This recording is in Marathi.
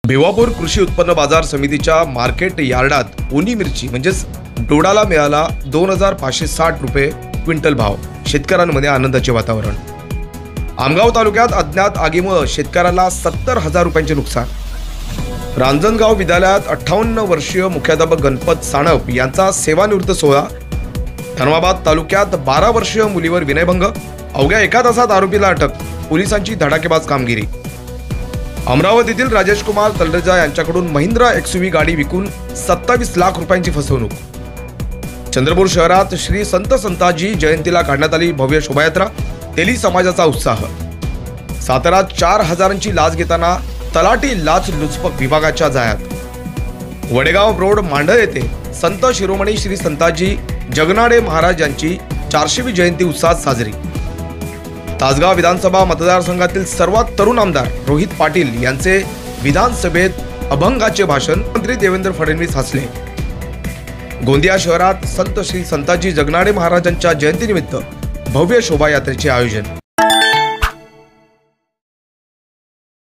भिवापूर कृषी उत्पन्न बाजार समितीच्या मार्केट यार्डात ओली मिरची म्हणजेच डोडाला मिळाला 2560 रुपये क्विंटल भाव। शेतकऱ्यांमध्ये आनंदाचे वातावरण। आमगाव तालुक्यात अज्ञात आगीमुळे शेतकऱ्याला 70,000 रुपयांचे नुकसान। रांजणगाव विद्यालयात 58 वर्षीय मुख्याध्यापक गणपत साणप यांचा सेवानिवृत्त सोहळा। धर्माबाद तालुक्यात 12 वर्षीय मुलीवर विनयभंग, अवघ्या एका तासात आरोपीला अटक। पोलिसांची धडाकेबाज कामगिरी। अमरावतीतील राजेश कुमार तलरेजा यांच्याकडून महिंद्रा एक्सयूव्ही गाडी विकून 27 लाख रुपयांची फसवणूक। चंद्रपूर शहरात श्री संत संताजी जयंतीला काढण्यात आली भव्य शोभायात्रा, तेली समाजाचा उत्साह। साताऱ्यात 4,000ची लाच घेताना तलाठी लाच लुचपत विभागाच्या जाळ्यात। वडेगाव रोड मांढर येथे संत शिरोमणी श्री संताजी जगनाडे महाराज यांची 400वी जयंती उत्साहात साजरी। तासगाव विधानसभा मतदारसंघातील सर्वात तरुण आमदार रोहित पाटील यांचे विधानसभेत अभंगाचे भाषण। मंत्री देवेंद्र फडणवीस हसले। गोंदिया शहरात संत श्री संताजी जगनाडे महाराजांच्या जयंतीनिमित्त भव्य शोभायात्रेचे आयोजन।